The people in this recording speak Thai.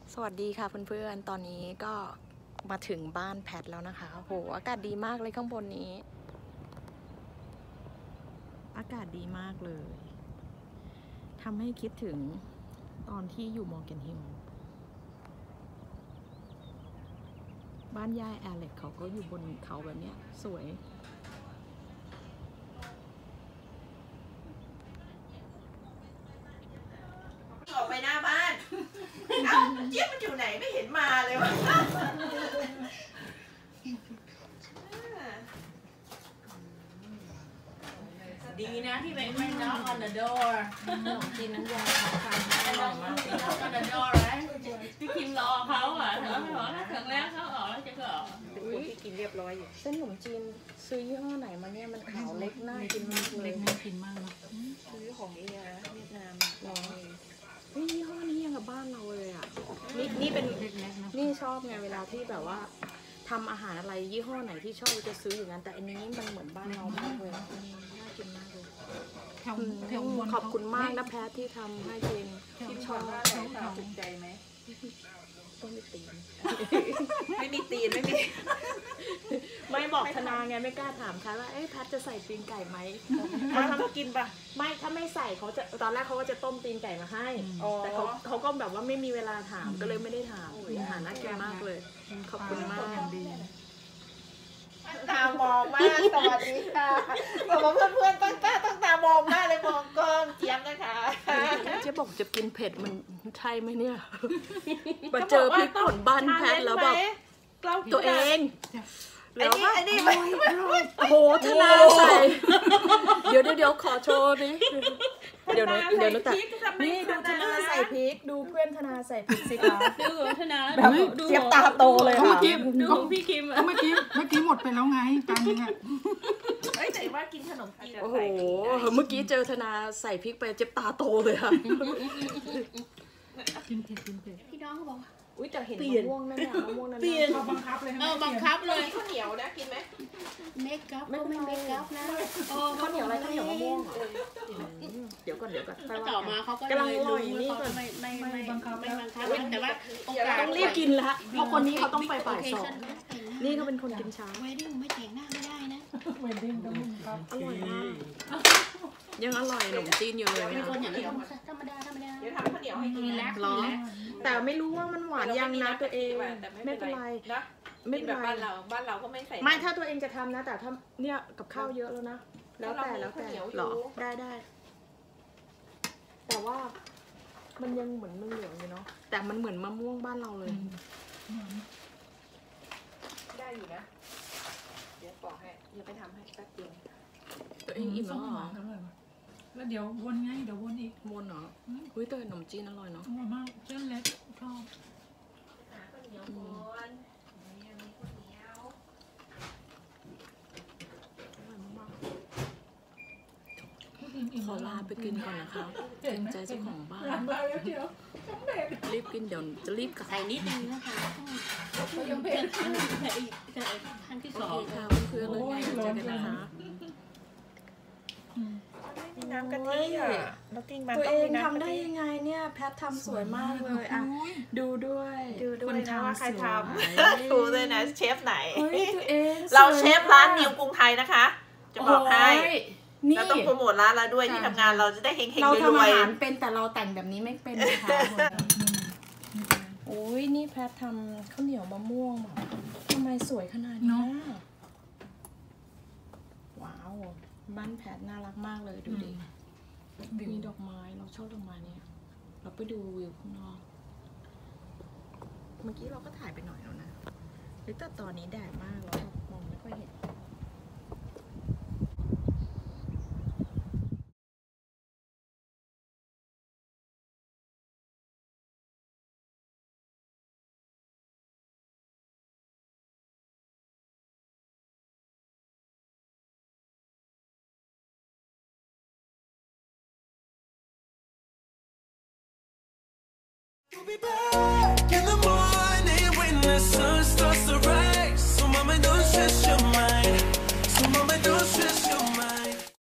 สวัสดีค่ะเพื่อนๆ ตอนนี้ก็มาถึงบ้านแพทแล้วนะคะโหอากาศดีมากเลยข้างบนนี้อากาศดีมากเลยทำให้คิดถึงตอนที่อยู่มอร์แกนฮิลบ้านย่าแอเล็กเขาก็อยู่บนเขาแบบเนี้ยสวยออกไปหน้าบ้านเอ้าเจี๊ยบมันอยู่ไหนไม่เห็นมาเลยวะดีนะที่ไม่ knock on the door ขนมจีนน้ำยาค่ะ knock on the door นะพี่คิมรอเขาอ่ะเธอบอกถ้าถึงแล้วเขาออกแล้วจะก็ออกเป็นคนที่กินเรียบร้อยอยู่เส้นขนมจีนซื้อยี่ห้อไหนมาเนี่ยมันขาวเล็กน่ากินมากเลยน่ากินมากนะซื้อของเวียดนามหรอยี่ห้อนี้ยังกับบ้านเราเลยอ่ะนี่เป็นนี่ชอบไงเวลาที่แบบว่าทำอาหารอะไรยี่ห้อไหนที่ชอบจะซื้ออย่างนั้นแต่อันนี้มันเหมือนบ้านเรามากเลยน่ากินมากเลยขอบคุณมากนะแพทที่ทำให้เจนที่ชอบถูกใจไหมต้องมีตีนไม่มีตีนไม่มีไม่บอกธนาไงไม่กล้าถามใครว่าแพทจะใส่ตีนไก่ไหมเขากินปะไม่ถ้าไม่ใส่เขาจะตอนแรกเขาก็จะต้มตีนไก่มาให้แต่เขาก็แบบว่าไม่มีเวลาถามก็เลยไม่ได้ถามอาหารน่ากินมากเลยขอบคุณมากตามองมากสวัสดีค่ะบอกว่าเพื่อนๆตั้งตามองมากเลยมองกล้องเจี๊ยบนะคะเจ๊บอกจะกินเผ็ดมันใช่ไหมเนี่ยมาเจอพริกป่นบ้านแพทแล้วแบบตัวเองแล้วก็โอ้โหธนาใส่เดี๋ยวขอโชว์ดิเดี๋ยวนะแต่นี่ดูธนาใส่พริกดูเพื่อนธนาใส่พริกสิคะดูธนาแบบเจี๊ยบตาโตเลยค่ะดูพี่คิมเมื่อกี้หมดไปแล้วไงจานนึงอ่ะเฮ้ยไหนว่ากินขนมจีนโอ้โหเมื่อกี้เจอธนาใส่พริกไปเจี๊ยบตาโตเลยค่ะกินเผ็ดพี่น้องเขาบอกอุ้ยแต่เห็นมะม่วงนั่นน่ะมะม่วงนั่นเปลี่ยนบังคับเลยบังคับเลยข้าวเหนียวนะกินไหมเมคอัพก็ไม่เมคอัพนะข้าวเหนียวอะไรข้าวเหนียวมะม่วงเดี๋ยวก่อนต่อมาเขาก็กำลังอร่อยนี่ก่อนไม่บังคับแต่ว่าต้องรีบกินละเพราะคนนี้เขาต้องไปบ่ายสองนี่เขาเป็นคนกินช้าเวดิ้งไม่แต่งหน้าไม่ได้นะเวดดิ้งต้องครับอร่อยมากยังอร่อยขนมจีนอยู่เลยเป็นคนอย่างนี้ธรรมดาเดี๋ยวทำข้าวเหนียวให้กินนะร้องแต่ไม่รู้ว่ามันหวานยังนะตัวเองไม่เป็นไรนะไม่เป็นไรบ้านเราก็ไม่ใส่ไม่ถ้าตัวเองจะทำนะแต่ถ้าเนี่ยกับข้าวเยอะแล้วนะแล้วแต่หรอได้แต่ว่ามันยังเหมือนมันเหลืองอยู่เนาะแต่มันเหมือนมะม่วงบ้านเราเลยได้อยู่นะเดี๋ยวบอกให้เดี๋ยวไปทำให้แป๊บเดียวตัวเองอิ่มแล้วเหรอแล้วเดี๋ยววนไงเดี๋ยววนอีกมวนเหรออุ้ยแต่ขนมจีนอร่อยเนาะอร่อยมากเส้นเล็กชอบข้าวเหนียวคนมีข้าวเหนียวขอลาไปกินก่อนนะคะเกรงใจเจ้าของบ้านรีบกินเดี๋ยวจะรีบกลับใส่นิดนึงนะคะยังเผ็ดครั้งที่สองค่ะเพื่อนๆเลยเจอกันนะคะน้ำกะทิอ่ะตัวเองทำได้ยังไงเนี่ยแพททำสวยมากเลยอ่ะดูด้วยนะว่าใครทำดูเลยนะเชฟไหนตัวเองเราเชฟร้านนิวกรุงไทยนะคะจะบอกให้เราต้องโปรโมทร้านเราด้วยที่ทำงานเราจะได้เฮงๆรวยๆเราทำอาหารเป็นแต่เราแต่งแบบนี้ไม่เป็นนะคะโอ้ยนี่แพททำข้าวเหนียวมะม่วงแบบทำไมสวยขนาดนี้ว้าวบ้านแพทน่ารักมากเลยดูดิมีดอกไม้เราชอบดอกไม้เนี่ยเราไปดูวิวข้างนอกเมื่อกี้เราก็ถ่ายไปหน่อยแล้วนะแต่ตอนนี้แดดมากแล้วมองไม่ค่อยเห็น We'll be back in the morning when the sun starts to rise. So mama, don't stress your